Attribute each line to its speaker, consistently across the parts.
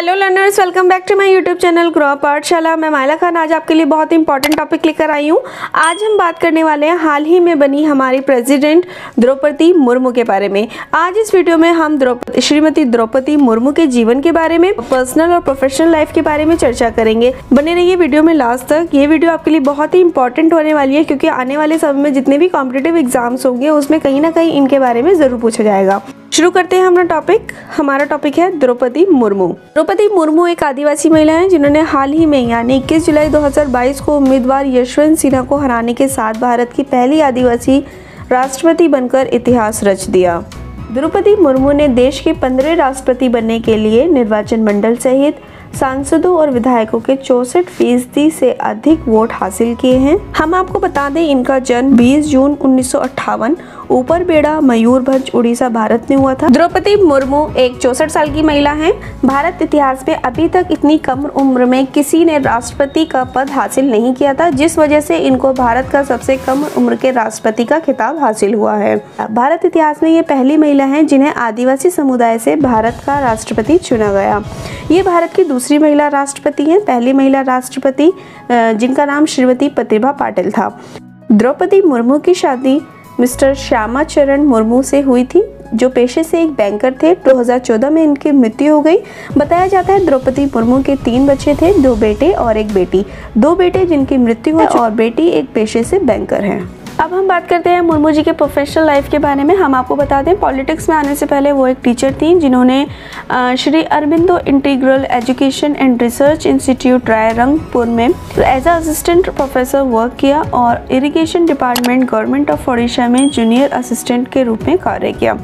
Speaker 1: Hello learners, welcome back to my YouTube channel grow up Pathshala. मैं माइला खान आज आपके लिए बहुत ही इंपॉर्टेंट टॉपिक लेकर आई हूँ। आज हम बात करने वाले हैं हाल ही में बनी हमारी प्रेसिडेंट द्रौपदी मुर्मू के बारे में। आज इस वीडियो में हम श्रीमती द्रौपदी मुर्मू के जीवन के बारे में, पर्सनल और प्रोफेशनल लाइफ के बारे में चर्चा करेंगे। बने रहिए वीडियो में लास्ट तक। ये वीडियो आपके लिए बहुत ही इंपॉर्टेंट होने वाली है क्योंकि आने वाले समय में जितने भी कॉम्पिटिटिव एग्जाम्स होंगे उसमें कहीं ना कहीं इनके बारे में जरूर पूछा जाएगा। शुरू करते हैं अपना टॉपिक। हमारा टॉपिक है द्रौपदी मुर्मू। द्रौपदी मुर्मू एक आदिवासी महिला है जिन्होंने हाल ही में यानी 21 जुलाई 2022 को उम्मीदवार यशवंत सिन्हा को हराने के साथ भारत की पहली आदिवासी राष्ट्रपति बनकर इतिहास रच दिया। द्रौपदी मुर्मू ने देश के 15वें राष्ट्रपति बनने के लिए निर्वाचन मंडल सहित सांसदों और विधायकों के 64% से अधिक वोट हासिल किए हैं। हम आपको बता दें इनका जन्म 20 जून 1958 ऊपर बेड़ा, मयूरभंज, उड़ीसा, भारत में हुआ था। द्रौपदी मुर्मू एक 64 साल की महिला हैं। भारत इतिहास में अभी तक इतनी कम उम्र में किसी ने राष्ट्रपति का पद हासिल नहीं किया था, जिस वजह से इनको भारत का सबसे कम उम्र के राष्ट्रपति का खिताब हासिल हुआ है। भारत इतिहास में ये पहली महिला है जिन्हें आदिवासी समुदाय से भारत का राष्ट्रपति चुना गया। ये भारत की दूसरी महिला राष्ट्रपति हैं। पहली महिला राष्ट्रपति जिनका नाम श्रीमती प्रतिभा पाटिल था। द्रौपदी मुर्मू की शादी मिस्टर श्यामा चरण मुर्मू से हुई थी जो पेशे से एक बैंकर थे। 2014 में इनकी मृत्यु हो गई। बताया जाता है द्रौपदी मुर्मू के 3 बच्चे थे, 2 बेटे और 1 बेटी। 2 बेटे जिनकी मृत्यु हुई और बेटी एक पेशे से बैंकर हैं। अब हम बात करते हैं मुर्मू जी के प्रोफेशनल लाइफ के बारे में। हम आपको बता दें पॉलिटिक्स में आने से पहले वो एक टीचर थी जिन्होंने Shri Aurobindo integral education and research institute Rairangpur में एज असिस्टेंट प्रोफेसर वर्क किया और irrigation department government of Odisha में जूनियर असिस्टेंट के रूप में कार्य किया।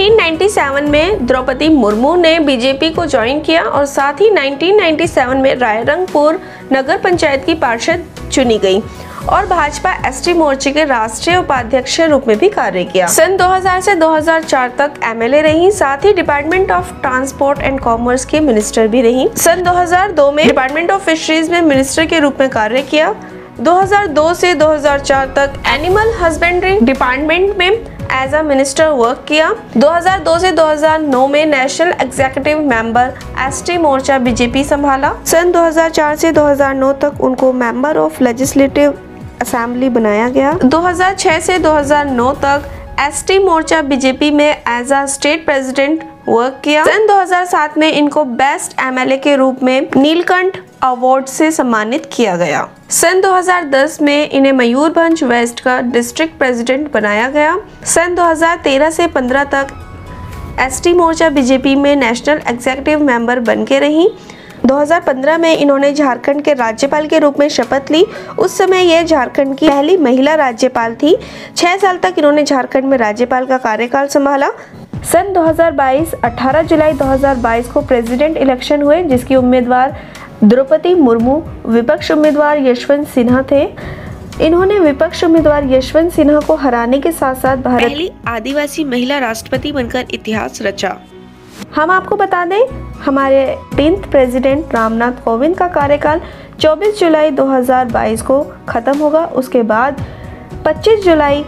Speaker 1: 1997 में द्रौपदी मुर्मू ने बीजेपी को ज्वाइन किया और साथ ही 1997 में रायरंगपुर नगर पंचायत की पार्षद चुनी गई और भाजपा एसटी मोर्चे के राष्ट्रीय उपाध्यक्ष के रूप में भी कार्य किया। सन 2000 से 2004 तक एमएलए रही, साथ ही department of transport and commerce के मिनिस्टर भी रही। सन 2002 में डिपार्टमेंट ऑफ फिशरीज में मिनिस्टर के रूप में कार्य किया। 2002 से 2004 तक एनिमल हस्बेंड्री डिपार्टमेंट में एज अ मिनिस्टर वर्क किया। 2002 से 2009 में national executive member ST Morcha BJP संभाला। सन 2004 से 2009 तक उनको मेंबर ऑफ लेजिस्लेटिव असेंबली बनाया गया। 2006 से 2009 तक एसटी मोर्चा बीजेपी में as a state president work किया। सन 2007 में इनको बेस्ट एमएलए के रूप में नीलकंठ अवार्ड से सम्मानित किया गया। सन 2010 में इन्हें मयूरभंज वेस्ट का डिस्ट्रिक्ट प्रेसिडेंट बनाया गया। सन 2013 से 15 तक एसटी मोर्चा बीजेपी में नेशनल एग्जीक्यूटिव मेंबर बन के रही। 2015 में इन्होंने झारखंड के राज्यपाल के रूप में शपथ ली। उस समय यह झारखंड की पहली महिला राज्यपाल थी। 6 साल तक इन्होंने झारखंड में राज्यपाल का कार्यकाल संभाला। सन 2022 18 जुलाई 2022 को प्रेसिडेंट इलेक्शन हुए जिसकी उम्मीदवार द्रौपदी मुर्मू, विपक्ष उम्मीदवार यशवंत सिन्हा थे। इन्होंने विपक्ष उम्मीदवार यशवंत सिन्हा को हराने के साथ साथ भारत पहली आदिवासी महिला राष्ट्रपति बनकर इतिहास रचा। हम आपको बता दें हमारे 10th प्रेसिडेंट रामनाथ कोविंद का कार्यकाल 24 जुलाई 2022 को खत्म होगा। उसके बाद 25 जुलाई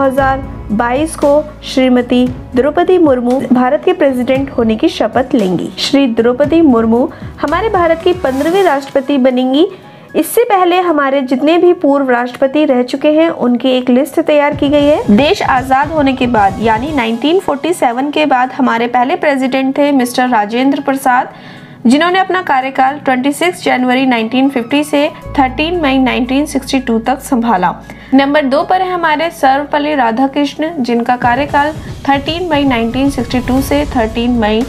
Speaker 1: 2022 को श्रीमती द्रौपदी मुर्मू भारत के प्रेसिडेंट होने की शपथ लेंगी। श्री द्रौपदी मुर्मू हमारे भारत की 15वीं राष्ट्रपति बनेंगी। इससे पहले हमारे जितने भी पूर्व राष्ट्रपति रह चुके हैं उनकी एक लिस्ट तैयार की गई है। देश आजाद होने के बाद यानी 1947 के बाद हमारे पहले प्रेसिडेंट थे मिस्टर राजेंद्र प्रसाद, जिन्होंने अपना कार्यकाल 26 जनवरी 1950 से 13 मई 1962 तक संभाला। नंबर 2 पर है हमारे सर्वपल्ली राधाकृष्ण, जिनका कार्यकाल 13 मई 1962 से 13 मई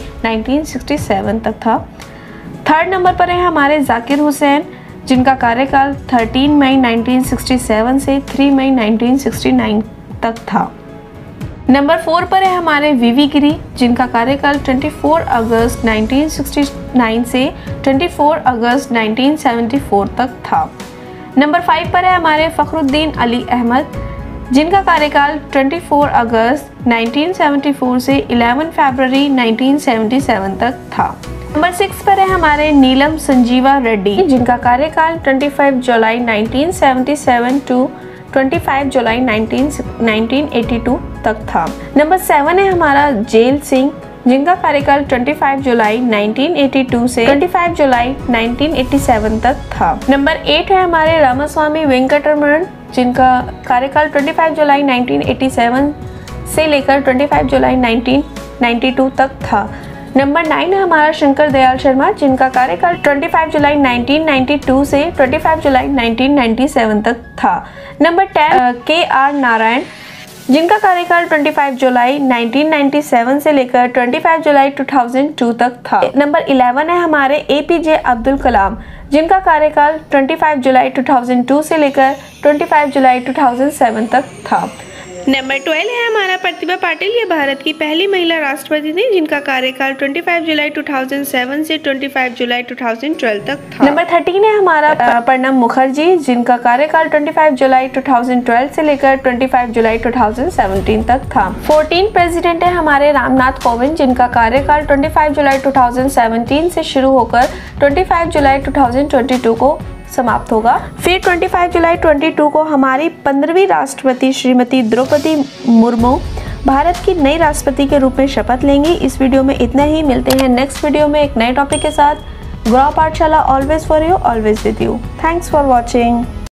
Speaker 1: 1967 तक था। 3rd नंबर पर है हमारे जाकिर हुसैन, जिनका कार्यकाल 13 मई 1967 से 3 मई 1969 तक था। नंबर 4 पर है हमारे वीवी गिरी, जिनका कार्यकाल 24 अगस्त 1969 से 24 अगस्त 1974 तक था। नंबर 5 पर है हमारे फखरुद्दीन अली अहमद, जिनका कार्यकाल 24 अगस्त 1974 से 11 फरवरी 1977 तक था। नंबर 6 पर है हमारे नीलम संजीवा रेड्डी, जिनका कार्यकाल 25 जुलाई 1977 टू 25 जुलाई 1982 तक था। नंबर 7 है हमारा जेल सिंह, जिनका कार्यकाल 25 जुलाई 1982 से 25 जुलाई 1987 तक था। नंबर 8 है हमारे रामास्वामी वेंकटरमण, जिनका कार्यकाल 25 जुलाई 1987 से लेकर 25 जुलाई 1992 तक था। नंबर 9 है हमारा शंकर दयाल शर्मा, जिनका कार्यकाल 25 जुलाई 1992 से 25 जुलाई 1997 तक था। नंबर 10 KR नारायण, जिनका कार्यकाल 25 जुलाई 1997 से लेकर 25 जुलाई 2002 तक था। नंबर 11 है हमारे APJ अब्दुल कलाम, जिनका कार्यकाल 25 जुलाई 2002 से लेकर 25 जुलाई 2007 तक था। नंबर 12 है हमारा प्रतिभा पाटिल, ये भारत की पहली महिला राष्ट्रपति थी, जिनका कार्यकाल 25 जुलाई 2007 से 25 जुलाई 2012 तक था। नंबर 13 है हमारा प्रणब मुखर्जी, जिनका कार्यकाल 25 जुलाई 2012 से लेकर 25 जुलाई 2017 तक था। 14 प्रेसिडेंट है हमारे रामनाथ कोविंद, जिनका कार्यकाल 25 जुलाई 2017 से शुरू होकर 25 जुलाई 2022 को समाप्त होगा। फिर 25 जुलाई 2022 को हमारी 15वीं राष्ट्रपति श्रीमती द्रौपदी मुर्मू भारत की नई राष्ट्रपति के रूप में शपथ लेंगी। इस वीडियो में इतना ही, मिलते हैं नेक्स्ट वीडियो में एक नए टॉपिक के साथ। Grow Pathshala, always for you, always with you. Thanks for watching.